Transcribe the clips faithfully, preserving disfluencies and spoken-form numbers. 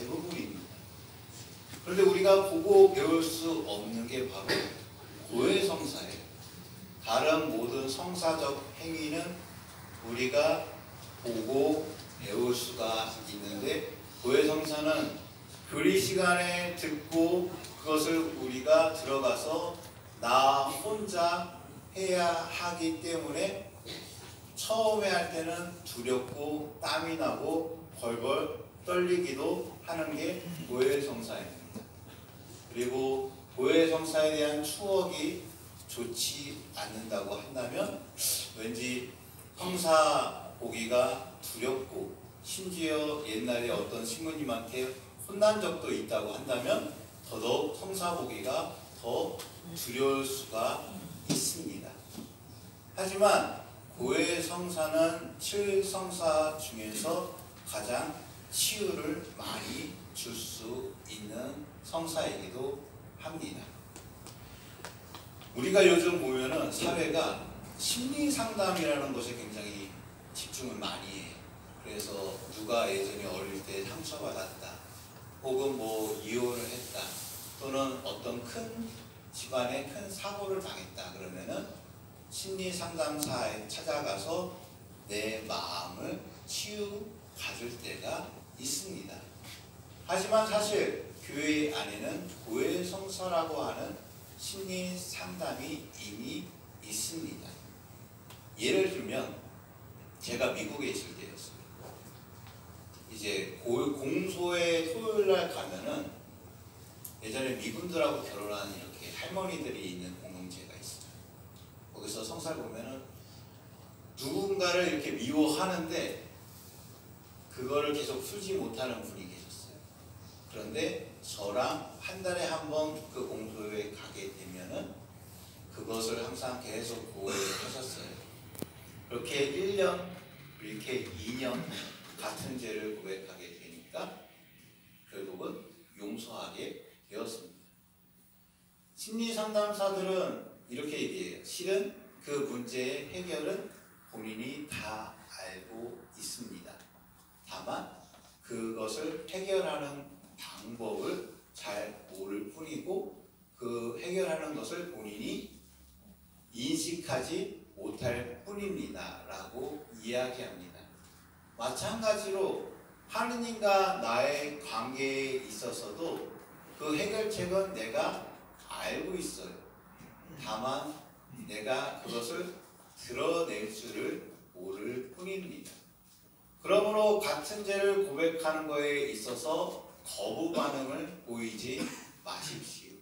대부분입니다. 그런데 우리가 보고 배울 수 없는 게 바로 고해성사예요. 다른 모든 성사적 행위는 우리가 보고 배울 수가 있는데 고해성사는 교리 시간에 듣고 그것을 우리가 들어가서 나 혼자 해야 하기 때문에 처음에 할 때는 두렵고 땀이 나고 벌벌 떨리기도 하는 게 고해성사입니다. 그리고 고해성사에 대한 추억이 좋지 않는다고 한다면 왠지 성사 보기가 두렵고 심지어 옛날에 어떤 신부님한테 혼난 적도 있다고 한다면 더더욱 성사 보기가 더 두려울 수가 있습니다. 하지만 고해성사는 칠성사 중에서 가장 치유를 많이 줄 수 있는 성사이기도 합니다. 우리가 요즘 보면은 사회가 심리상담이라는 것에 굉장히 집중을 많이 해요. 그래서 누가 예전에 어릴 때 상처받았다, 혹은 뭐 이혼을 했다, 또는 어떤 큰 집안에 큰 사고를 당했다 그러면은 심리상담사에 찾아가서 내 마음을 치유받을 때가 있습니다. 하지만 사실 교회 안에는 고해성사라고 하는 심리상담이 이미 있습니다. 예를 들면 제가 미국에 있을 때였어요. 이제 공소에 토요일날 가면은 예전에 미군들하고 결혼한 이렇게 할머니들이 있는 공동체가 있어요. 거기서 성사를 보면은 누군가를 이렇게 미워하는데 그거를 계속 풀지 못하는 분이 계셨어요. 그런데 저랑 한 달에 한 번 그 공소에 가게 되면은 그것을 항상 계속 고해를 하셨어요. 그렇게 일 년, 이렇게 이 년 같은 죄를 고백하게 되니까 결국은 용서하게 되었습니다. 심리상담사들은 이렇게 얘기해요. 실은 그 문제의 해결은 본인이 다 알고 있습니다. 다만 그것을 해결하는 방법을 잘 모를 뿐이고 그 해결하는 것을 본인이 인식하지 못할 뿐입니다 라고 이야기합니다. 마찬가지로 하느님과 나의 관계에 있어서도 그 해결책은 내가 알고 있어요. 다만 내가 그것을 드러낼 줄을 모를 뿐입니다. 그러므로 같은 죄를 고백하는 것에 있어서 거부 반응을 보이지 마십시오.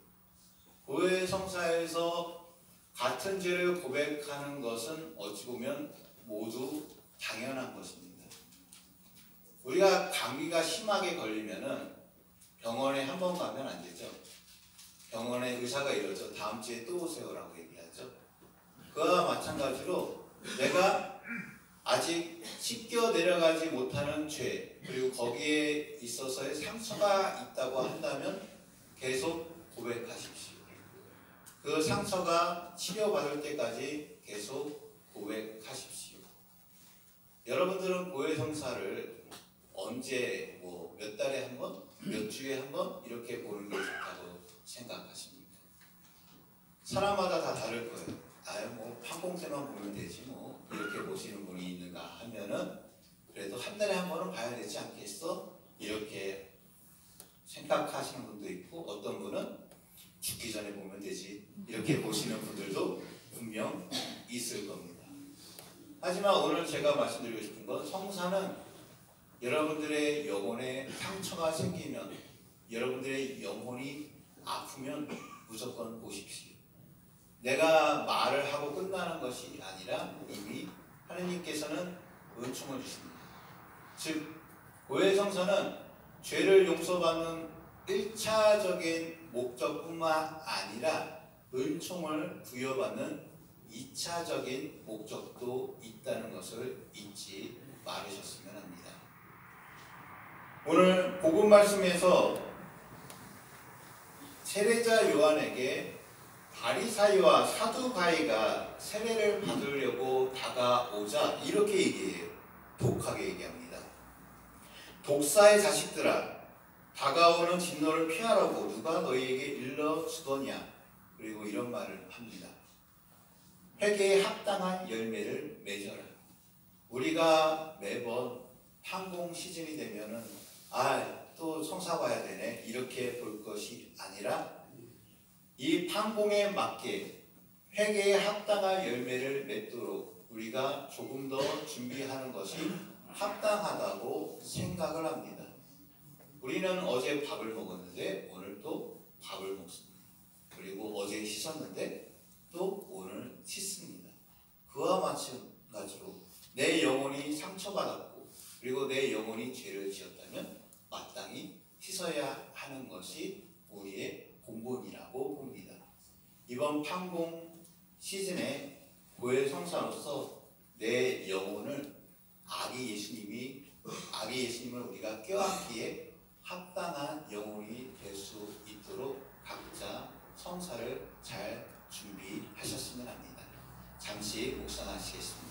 고해성사에서 같은 죄를 고백하는 것은 어찌 보면 모두 당연한 것입니다. 우리가 감기가 심하게 걸리면은 병원에 한 번 가면 안 되죠. 병원에 의사가 이러죠. 다음 주에 또 오세요라고 얘기하죠. 그와 마찬가지로 내가 아직 씻겨 내려가지 못하는 죄, 그리고 거기에 있어서의 상처가 있다고 한다면 계속 고백하십시오. 그 상처가 치료받을 때까지 계속 고백하십시오. 여러분들은 고해성사를 언제, 뭐 몇 달에 한 번, 몇 주에 한 번 이렇게 보는 게 좋다고 생각하십니까? 사람마다 다 다를 거예요. 아유 뭐 판공세만 보면 되지 뭐 이렇게 보시는 분이 있는가 하면은 그래도 한 달에 한 번은 봐야 되지 않겠어? 이렇게 생각하시는 분도 있고 어떤 분은 죽기 전에 보면 되지 이렇게 보시는 분들도 분명 있을 겁니다. 하지만 오늘 제가 말씀드리고 싶은 건 성사는 여러분들의 영혼에 상처가 생기면 여러분들의 영혼이 아프면 무조건 보십시오. 내가 말을 하고 끝나는 것이 아니라 이미 하느님께서는 은총을 주십니다. 즉 고해성사는 죄를 용서받는 일 차적인 목적뿐만 아니라 은총을 부여받는 이 차적인 목적도 있다는 것을 잊지 말으셨으면 합니다. 오늘 복음 말씀에서 세례자 요한에게 바리사이와 사두가이가 세례를 받으려고 다가오자 이렇게 얘기해요. 독하게 얘기합니다. 독사의 자식들아, 다가오는 진노를 피하라고 누가 너희에게 일러주더냐. 그리고 이런 말을 합니다. 회개에 합당한 열매를 맺어라. 우리가 매번 판공 시즌이 되면은 아, 또 성사 봐야 되네 이렇게 볼 것이 아니라 이 판공에 맞게 회개에 합당한 열매를 맺도록 우리가 조금 더 준비하는 것이 합당하다고 생각을 합니다. 우리는 어제 밥을 먹었는데 오늘 또 밥을 먹습니다. 그리고 어제 씻었는데 또 오늘 씻습니다. 그와 마찬가지로 내 영혼이 상처받았고 그리고 내 영혼이 죄를 지었다면 마땅히 씻어야 하는 것이 우리의 본분이라고 봅니다. 이번 판공 시즌에 교회 성사로서 내 영혼을 아기 예수님이 아기 예수님을 우리가 껴안기에 합당한 영혼이 될 수 있도록 각자 성사를 잘 준비하셨으면 합니다. 잠시 묵상하시겠습니다.